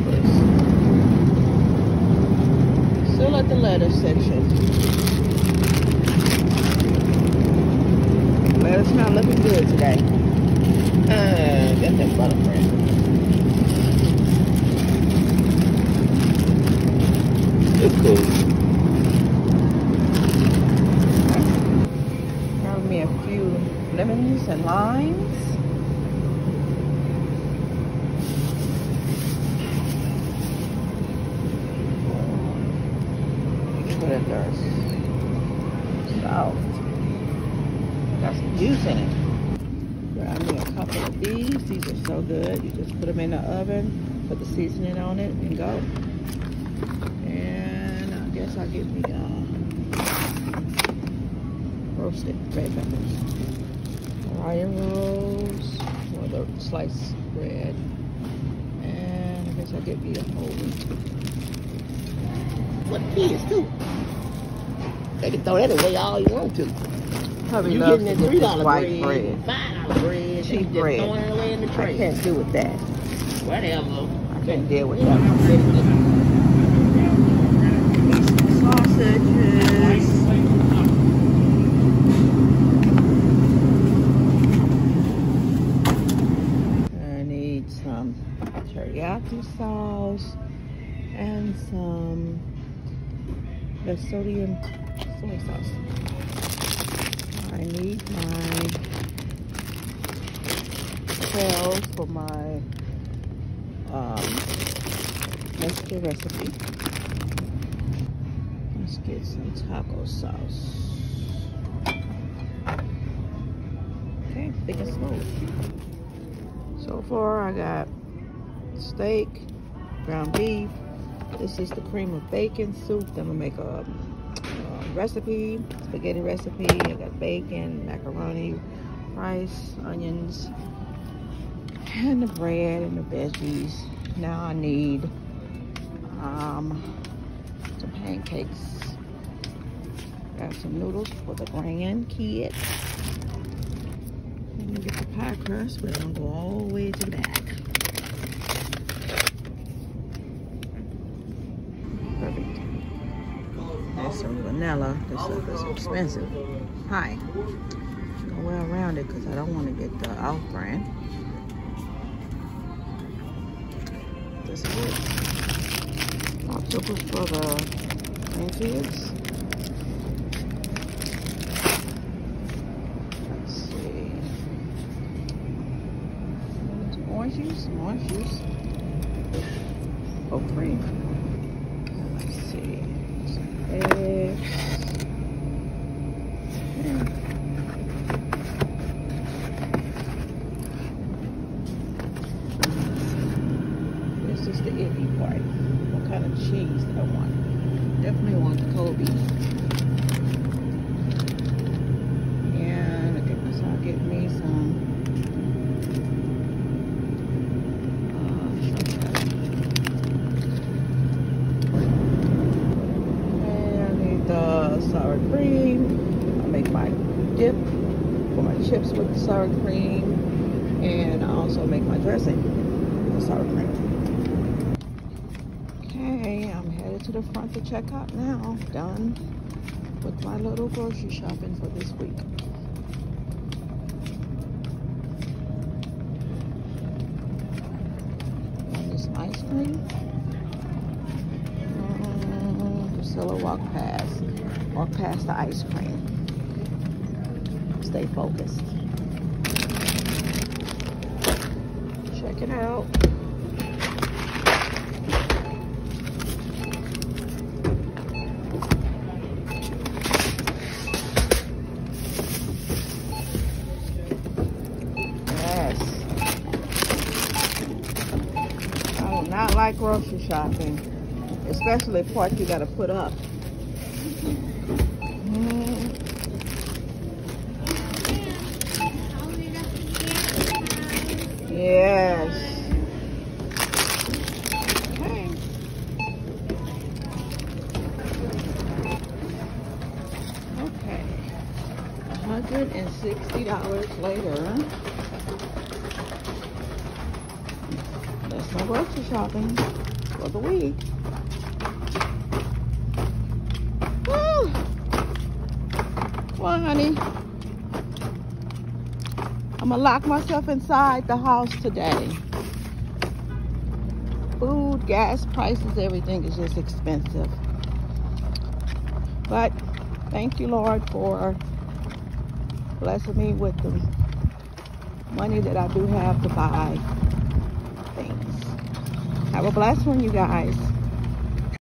peppers. Still at the lettuce section. Lettuce not looking good today. Got that butter bread. It's cool. Grab me a few lemons and limes. Put it there. Salt. Got some juice in it. Grab me a couple of these. These are so good. You just put them in the oven, put the seasoning on it, and go. And I guess I'll get me roasted red peppers. Hawaiian rolls, or the sliced bread. And I guess I'll get me a whole wheat. What is too? They can throw that away all you want to. Hubby You loves getting to that get this $3 white bread, bread. $5 bread, Cheap and bread. just throwing it away in the I tray. can't do with that. Whatever. I can't deal with that. Sausages. I need some teriyaki sauce and some sodium soy sauce. I need my shells for my extra recipe. Let's get some taco sauce. Okay, big and slow. So far I got steak, ground beef. This is the cream of bacon soup. I'm gonna make a recipe, spaghetti recipe. I got bacon, macaroni, rice, onions, and the bread and the veggies. Now I need some pancakes. Got some noodles for the grandkids. Let me get the pie crust, but I'm gonna go all the way to the back. Perfect. There's some vanilla. This stuff is expensive. Hi. Go well around it because I don't want to get the off brand. This is it. Popsicles for the grandkids. Let's see. Orange juice. Oh, cream. Let's see. Some eggs. This is the iffy part. What kind of cheese do I want? Definitely want the Kobe. And I guess I'll get me some sour cream. I'll make my dip for my chips with the sour cream, and I also make my dressing with sour cream. Okay, I'm headed to the front to check out now. Done with my little grocery shopping for this week. And this ice cream. Priscilla walk past the ice cream. Stay focused. Check it out. Yes. I do not like grocery shopping, especially the part you gotta put up. Yes. Okay. Okay. $160 later. Let's my grocery shopping for the week. Woo. Well, honey, I'm gonna lock myself inside the house today. Food, gas prices, everything is just expensive. But thank you, Lord, for blessing me with the money that I do have to buy things. Have a blessed one, you guys.